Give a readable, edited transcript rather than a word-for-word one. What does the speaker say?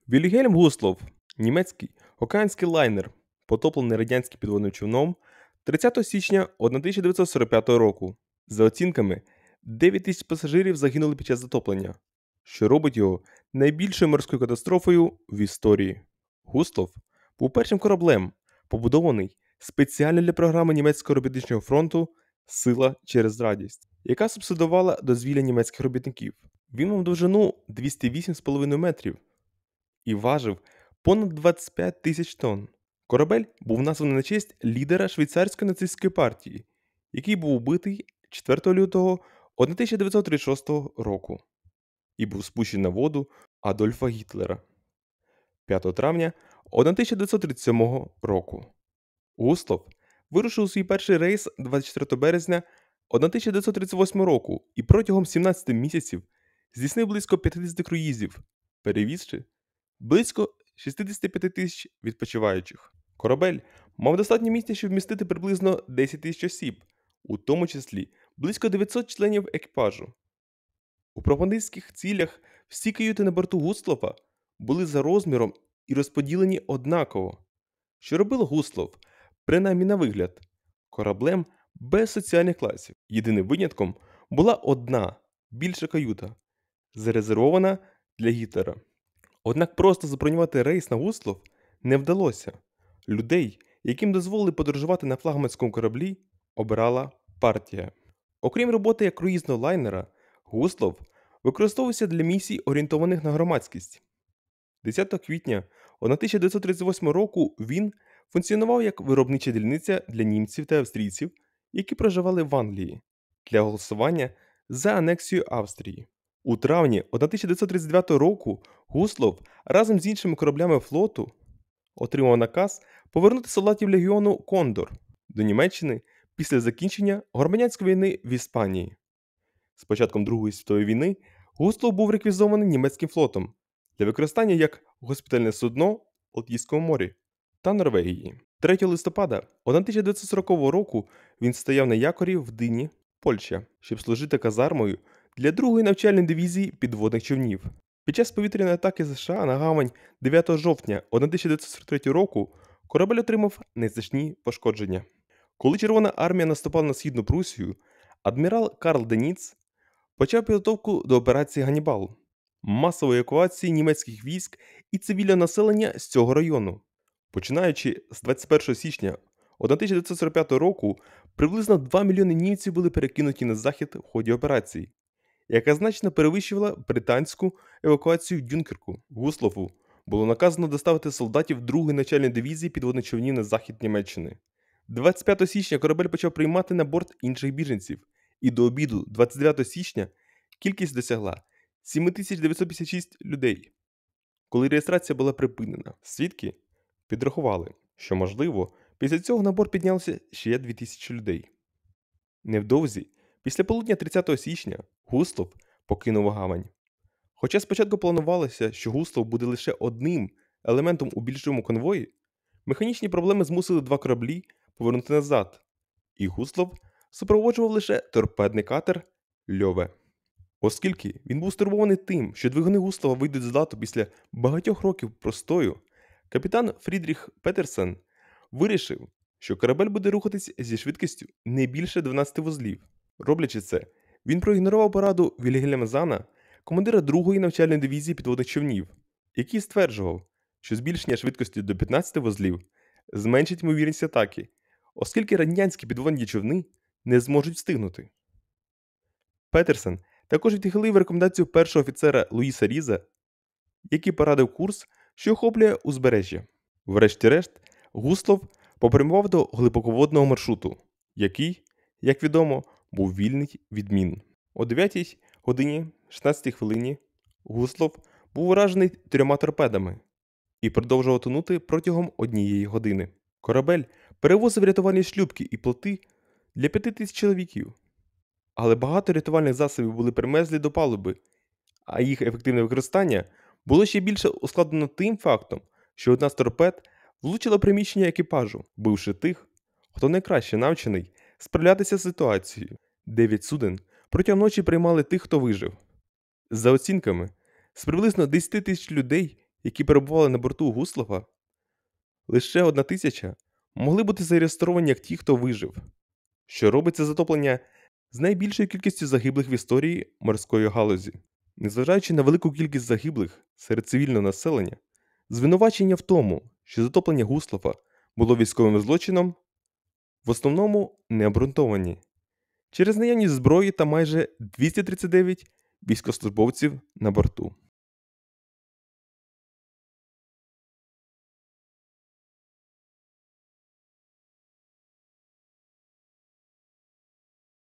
Вільгельм Гуслов, німецький океанський лайнер, потоплений радянським підводним човном 30 січня 1945 року. За оцінками, 9 тисяч пасажирів загинули під час затоплення, що робить його найбільшою морською катастрофою в історії. Гуслов був першим кораблем, побудований спеціально для програми німецького робітничого фронту Сила через радість, яка субсидувала дозвілля німецьких робітників. Він мав довжину 208,5 метрів і важив понад 25 тисяч тонн. Корабель був названий на честь лідера швейцарської нацистської партії, який був убитий 4 лютого 1936 року і був спущений на воду Адольфа Гітлера 5 травня 1937 року. Гуслов вирушив у свій перший рейс 24 березня 1938 року і протягом 17 місяців здійснив близько 50 круїзів, перевізши близько 65 тисяч відпочиваючих. Корабель мав достатньо місця, щоб вмістити приблизно 10 тисяч осіб, у тому числі близько 900 членів екіпажу. У пропагандистських цілях всі каюти на борту Гуслова були за розміром і розподілені однаково, що робило Гуслов, принаймні на вигляд, кораблем без соціальних класів. Єдиним винятком була одна більша каюта, зарезервована для Гітлера. Однак просто забронювати рейс на Гуслов не вдалося. Людей, яким дозволили подорожувати на флагманському кораблі, обирала партія. Окрім роботи як круїзного лайнера, Гуслов використовувався для місій, орієнтованих на громадськість. 10 квітня 1938 року він функціонував як виробнича дільниця для німців та австрійців, які проживали в Англії, для голосування за анексію Австрії. У травні 1939 року Гуслов разом з іншими кораблями флоту отримав наказ повернути солдатів легіону «Кондор» до Німеччини після закінчення громадянської війни в Іспанії. З початком Другої світової війни Гуслов був реквізований німецьким флотом для використання як госпітальне судно в Балтійському морі та Норвегії. 3 листопада 1940 року він стояв на якорі в Дині, Польща, щоб служити казармою для 2-ї навчальної дивізії підводних човнів. Під час повітряної атаки США на гавань 9 жовтня 1943 року корабель отримав незначні пошкодження. Коли Червона армія наступала на Східну Прусію, адмірал Карл Деніц почав підготовку до операції «Ганнібал» – масової евакуації німецьких військ і цивільного населення з цього району. Починаючи з 21 січня 1945 року, приблизно 2 мільйони німців були перекинуті на захід в ході операції, яка значно перевищувала британську евакуацію в Дюнкерку. Гуслову було наказано доставити солдатів 2-ї навчальної дивізії підводних човнів на захід Німеччини. 25 січня корабель почав приймати на борт інших біженців, і до обіду 29 січня кількість досягла 7956 людей. Коли реєстрація була припинена, свідки підрахували, що, можливо, після цього на борт піднялося ще 2000 людей. Невдовзі, після полудня 30 січня, Гуслов покинув гавань. Хоча спочатку планувалося, що Гуслов буде лише одним елементом у більшому конвої, механічні проблеми змусили 2 кораблі повернути назад, і Гуслов супроводжував лише торпедний катер «Льове». Оскільки він був стурбований тим, що двигуни Гуслова вийдуть з ладу після багатьох років простою, капітан Фрідріх Петерсен вирішив, що корабель буде рухатись зі швидкістю не більше 12 вузлів. Роблячи це, він проігнорував пораду Вільгельма Зана, командира 2-ї навчальної дивізії підводних човнів, який стверджував, що збільшення швидкості до 15 вузлів зменшить ймовірність атаки, оскільки радянські підводні човни не зможуть встигнути. Петерсен також відхилив рекомендацію першого офіцера Луїса Різа, який порадив курс, що охоплює узбережжя. Врешті-решт, Гуслов попрямував до глибоководного маршруту, який, як відомо, був вільний від мін. О 9 годині 16 хвилині Гуслов був уражений 3 торпедами і продовжував тонути протягом 1 години. Корабель перевозив рятувальні шлюпки і плоти для 5000 чоловіків. Але багато рятувальних засобів були примерзлі до палуби, а їх ефективне використання було ще більше ускладнено тим фактом, що одна з торпед влучила приміщення екіпажу, вбивши тих, хто найкраще навчений справлятися з ситуацією. 9 суден протягом ночі приймали тих, хто вижив. За оцінками, з приблизно 10 тисяч людей, які перебували на борту Гуслова, лише 1000 могли бути зареєстровані як ті, хто вижив, що робить це затоплення з найбільшою кількістю загиблих в історії морської галузі. Незважаючи на велику кількість загиблих серед цивільного населення, звинувачення в тому, що затоплення Гуслова було військовим злочином, в основному не обґрунтовані через наявність зброї та майже 239 військовослужбовців на борту.